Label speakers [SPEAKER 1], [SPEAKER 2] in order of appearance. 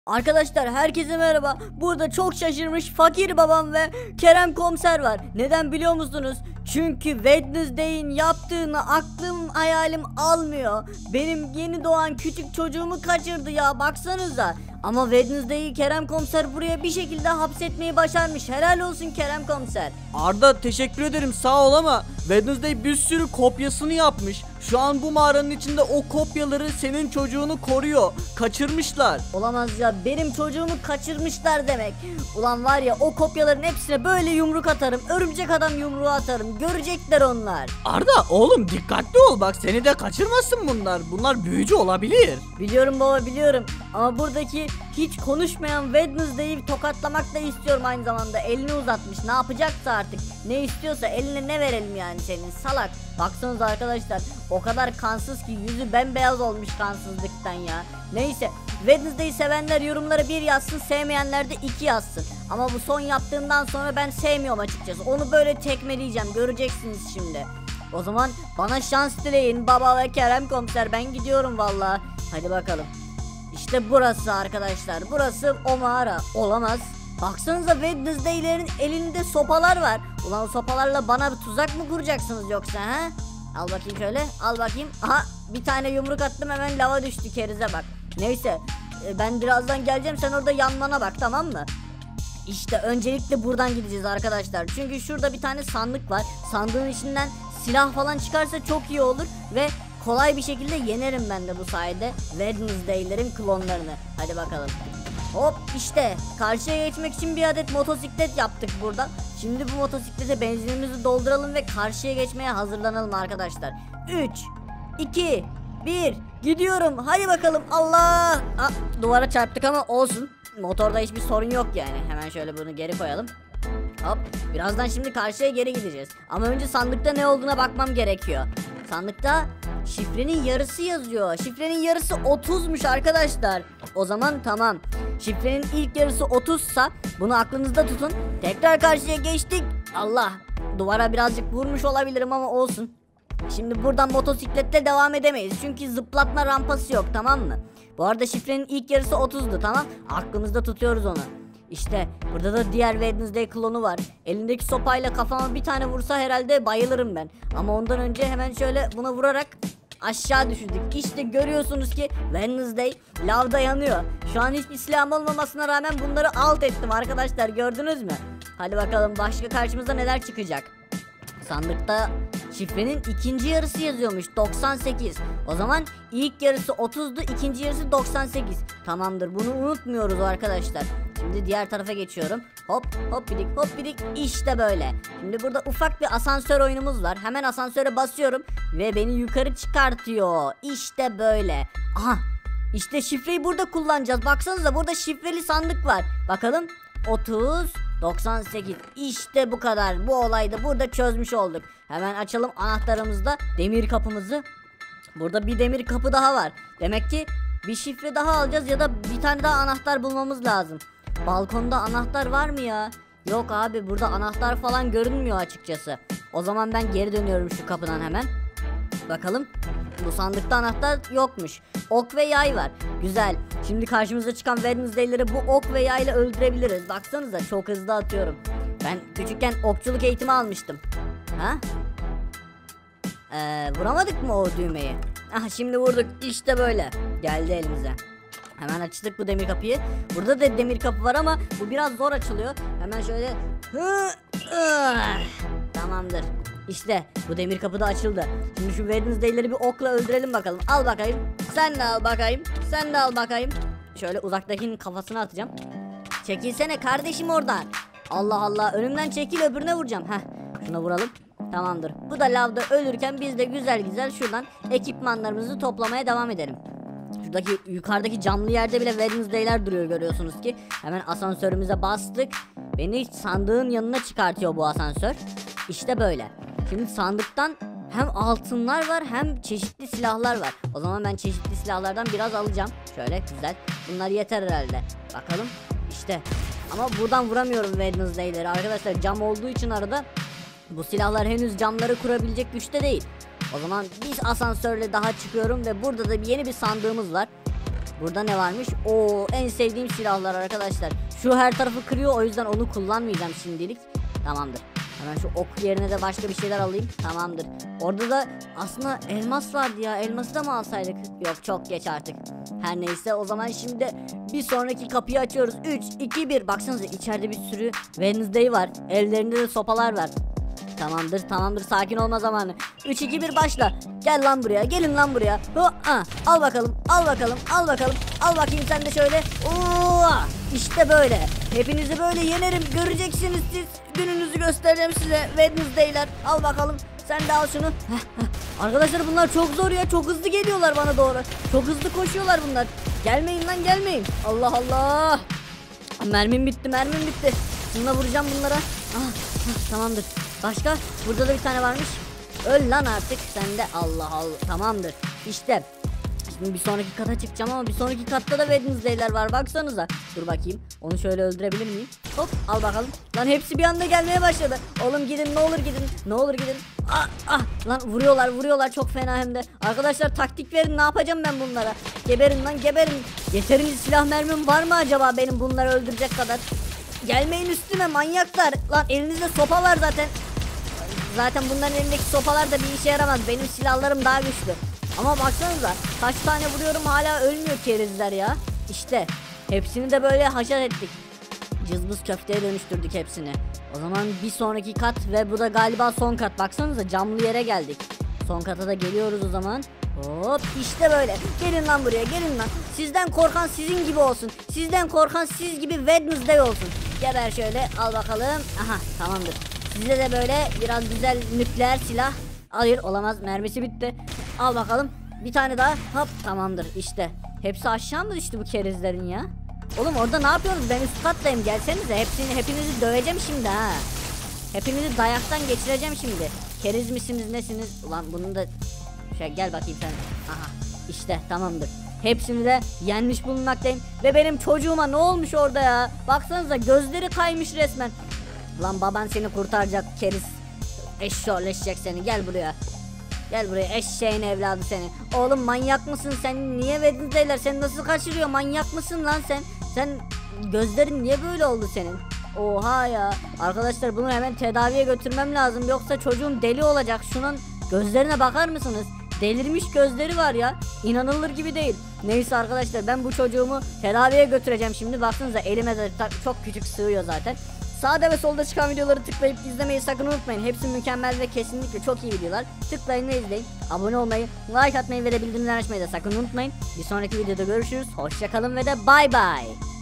[SPEAKER 1] Arkadaşlar herkese merhaba. Burada çok şaşırmış fakir babam ve Kerem komiser var. Neden biliyor musunuz? Çünkü Wednesday'in yaptığını aklım hayalim almıyor. Benim yeni doğan küçük çocuğumu kaçırdı ya, baksanıza. Ama Wednesday'i Kerem komiser buraya bir şekilde hapsetmeyi başarmış. Helal olsun Kerem komiser.
[SPEAKER 2] Arda, teşekkür ederim, sağ ol, ama Wednesday bir sürü kopyasını yapmış. Şu an bu mağaranın içinde o kopyaları senin çocuğunu koruyor. Kaçırmışlar.
[SPEAKER 1] Olamaz ya, benim çocuğumu kaçırmışlar demek. Ulan var ya, o kopyaların hepsine böyle yumruk atarım. Örümcek adam yumruğu atarım. Görecekler onlar.
[SPEAKER 2] Arda oğlum, dikkatli ol, bak seni de kaçırmasın bunlar. Bunlar büyücü olabilir.
[SPEAKER 1] Biliyorum baba, biliyorum. Ama buradaki hiç konuşmayan Wednesday'i tokatlamak da istiyorum aynı zamanda. Elini uzatmış. Ne yapacaksa artık. Ne istiyorsa eline ne verelim yani senin salak. Baksanıza arkadaşlar. O kadar kansız ki yüzü bembeyaz olmuş kansızlıktan ya. Neyse. Wednesday'i sevenler yorumlara 1 yazsın. Sevmeyenler de 2 yazsın. Ama bu son yaptığımdan sonra ben sevmiyorum açıkçası. Onu böyle tekmeleyeceğim. Göreceksiniz şimdi. O zaman bana şans dileyin baba ve Kerem komiser. Ben gidiyorum vallahi. Hadi bakalım. İşte burası arkadaşlar. Burası o mağara. Olamaz. Baksanıza, Wednesday'lerin elinde sopalar var. Ulan o sopalarla bana bir tuzak mı kuracaksınız yoksa ha? Al bakayım şöyle. Al bakayım. Aha, bir tane yumruk attım, hemen lava düştü, kerize bak. Neyse. Ben birazdan geleceğim, sen orada yanmana bak, tamam mı? İşte öncelikle buradan gideceğiz arkadaşlar. Çünkü şurada bir tane sandık var. Sandığın içinden silah falan çıkarsa çok iyi olur. Ve kolay bir şekilde yenerim ben de bu sayede Wednesday'lerin klonlarını. Hadi bakalım. Hop, işte karşıya geçmek için bir adet motosiklet yaptık burada. Şimdi bu motosiklete benzinimizi dolduralım ve karşıya geçmeye hazırlanalım arkadaşlar. 3, 2, 1, gidiyorum. Hadi bakalım. Allah! Duvara çarptık ama olsun. Motorda hiçbir sorun yok yani. Hemen şöyle bunu geri koyalım. Hop, birazdan şimdi karşıya geri gideceğiz. Ama önce sandıkta ne olduğuna bakmam gerekiyor. Sandıkta şifrenin yarısı yazıyor. Şifrenin yarısı 30'muş arkadaşlar. O zaman tamam. Şifrenin ilk yarısı 30'sa bunu aklınızda tutun. Tekrar karşıya geçtik. Allah, duvara birazcık vurmuş olabilirim ama olsun. Şimdi buradan motosikletle devam edemeyiz. Çünkü zıplatma rampası yok, tamam mı? Bu arada şifrenin ilk yarısı 30'du, tamam. Aklımızda tutuyoruz onu. İşte burada da diğer Wednesday klonu var. Elindeki sopayla kafama bir tane vursa herhalde bayılırım ben. Ama ondan önce hemen şöyle buna vurarak aşağı düşürdük. İşte görüyorsunuz ki Wednesday lavda yanıyor. Şu an hiçbir silahım olmamasına rağmen bunları alt ettim arkadaşlar, gördünüz mü? Hadi bakalım, başka karşımıza neler çıkacak? Sandıkta şifrenin ikinci yarısı yazıyormuş, 98. O zaman ilk yarısı 30'du, ikinci yarısı 98. Tamamdır, bunu unutmuyoruz arkadaşlar. Şimdi diğer tarafa geçiyorum. Hop hop bidik hop bidik, işte böyle. Şimdi burada ufak bir asansör oyunumuz var. Hemen asansöre basıyorum ve beni yukarı çıkartıyor. İşte böyle. Aha, işte şifreyi burada kullanacağız. Baksanıza, burada şifreli sandık var. Bakalım. 30 98, işte bu kadar. Bu olayı da burada çözmüş olduk. Hemen açalım anahtarımızda demir kapımızı. Burada bir demir kapı daha var. Demek ki bir şifre daha alacağız ya da bir tane daha anahtar bulmamız lazım. Balkonda anahtar var mı ya? Yok abi, burada anahtar falan görünmüyor açıkçası. O zaman ben geri dönüyorum şu kapıdan hemen. Bakalım. Bu sandıkta anahtar yokmuş. Ok ve yay var. Güzel. Şimdi karşımıza çıkan Wednesday'leri bu ok ve yayla öldürebiliriz. Baksanıza, çok hızlı atıyorum. Ben küçükken okçuluk eğitimi almıştım. Ha? Vuramadık mı o düğmeyi? Ah, şimdi vurduk. İşte böyle. Geldi elimize. Hemen açtık bu demir kapıyı. Burada da demir kapı var ama bu biraz zor açılıyor. Hemen şöyle. Tamamdır. İşte bu demir kapı da açıldı. Şimdi şu Wednesday'leri bir okla öldürelim bakalım. Al bakayım. Sen de al bakayım. Sen de al bakayım. Şöyle uzaktakinin kafasına atacağım. Çekilsene kardeşim oradan. Allah Allah, önümden çekil, öbürüne vuracağım. Heh, şuna vuralım. Tamamdır. Bu da lavda ölürken biz de güzel güzel şuradan ekipmanlarımızı toplamaya devam edelim. Şuradaki yukarıdaki camlı yerde bile Wednesday'ler duruyor, görüyorsunuz ki. Hemen asansörümüze bastık. Beni sandığın yanına çıkartıyor bu asansör. İşte böyle. Şimdi sandıktan hem altınlar var hem çeşitli silahlar var. O zaman ben çeşitli silahlardan biraz alacağım. Şöyle güzel. Bunlar yeter herhalde. Bakalım. İşte. Ama buradan vuramıyorum Wednesday'leri arkadaşlar. Cam olduğu için arada bu silahlar henüz camları kurabilecek güçte değil. O zaman bir asansörle daha çıkıyorum ve burada da yeni bir sandığımız var. Burada ne varmış? Oo, en sevdiğim silahlar arkadaşlar. Şu her tarafı kırıyor, o yüzden onu kullanmayacağım şimdilik. Tamamdır. Hemen şu ok yerine de başka bir şeyler alayım. Tamamdır. Orada da aslında elmas vardı ya. Elması da mı alsaydık? Yok, çok geç artık. Her neyse, o zaman şimdi bir sonraki kapıyı açıyoruz. 3, 2, 1. Baksanıza, içeride bir sürü Wednesday var. Ellerinde de sopalar var. Tamamdır, sakin olma zamanı. 3, 2, 1 başla. Gel lan buraya, gelin lan buraya. Al bakalım, al bakayım sen de şöyle. Oo, işte böyle. Hepinizi böyle yenerim, göreceksiniz siz. Gününüzü göstereceğim size Wednesday'ler. Al bakalım, sen de al şunu. Arkadaşlar bunlar çok zor ya, çok hızlı geliyorlar bana doğru. Çok hızlı koşuyorlar bunlar. Gelmeyin lan, gelmeyin. Allah Allah. Mermim bitti. Şununla vuracağım bunlara. Tamamdır. Başka? Burada da bir tane varmış. Öl lan artık sen de. Allah Allah. Tamamdır. İşte. Şimdi bir sonraki kata çıkacağım ama bir sonraki katta da Wednesday'ler var. Baksanıza. Dur bakayım. Onu şöyle öldürebilir miyim? Hop, al bakalım. Lan hepsi bir anda gelmeye başladı. Oğlum gidin, ne olur gidin. Lan vuruyorlar çok fena hem de. Arkadaşlar taktik verin, ne yapacağım ben bunlara? Geberin lan, geberin. Yeterince silah mermim var mı acaba benim bunları öldürecek kadar? Gelmeyin üstüme manyaklar. Lan elinizde sopa var zaten. Zaten bunların elindeki sopalar da bir işe yaramaz. Benim silahlarım daha güçlü. Ama baksanıza, kaç tane vuruyorum hala ölmüyor kerizler ya. İşte hepsini de böyle haşat ettik. Cızbız köfteye dönüştürdük hepsini. O zaman bir sonraki kat ve bu da galiba son kat. Baksanıza, camlı yere geldik. Son kata da geliyoruz o zaman. Hop, işte böyle. Gelin lan buraya, gelin lan. Sizden korkan sizin gibi olsun. Sizden korkan siz gibi Wednesday olsun. Geber şöyle, al bakalım. Aha, tamamdır. Size de böyle biraz güzel nükleer silah. Hayır, olamaz, mermisi bitti. Al bakalım, bir tane daha. Hop, tamamdır işte. Hepsi aşağı mı düştü bu kerizlerin ya? Oğlum orada ne yapıyorsunuz? Ben üst kattayım, gelsenize. Hepinizi döveceğim şimdi ha. Hepinizi dayaktan geçireceğim şimdi. Keriz misiniz, nesiniz? Ulan bunun da... Gel bakayım sen. Aha, işte tamamdır. Hepsini de yenmiş bulunmaktayım. Ve benim çocuğuma ne olmuş orada ya? Baksanıza, gözleri kaymış resmen. Lan baban seni kurtaracak keriz. Eşşoğleşecek seni, gel buraya. Gel buraya eşeğin evladı seni. Oğlum manyak mısın sen? Niye Wednesday'ler seni nasıl kaçırıyor? Manyak mısın lan sen? Sen gözlerin niye böyle oldu senin? Oha ya. Arkadaşlar bunu hemen tedaviye götürmem lazım. Yoksa çocuğum deli olacak. Şunun gözlerine bakar mısınız? Delirmiş gözleri var ya. İnanılır gibi değil. Neyse arkadaşlar, ben bu çocuğumu tedaviye götüreceğim şimdi. Baksanıza, elime de çok küçük sığıyor zaten. Sağda ve solda çıkan videoları tıklayıp izlemeyi sakın unutmayın. Hepsi mükemmel ve kesinlikle çok iyi videolar. Tıklayın ve izleyin. Abone olmayı, like atmayı ve de bildirimleri açmayı da sakın unutmayın. Bir sonraki videoda görüşürüz. Hoşçakalın ve de bay bay.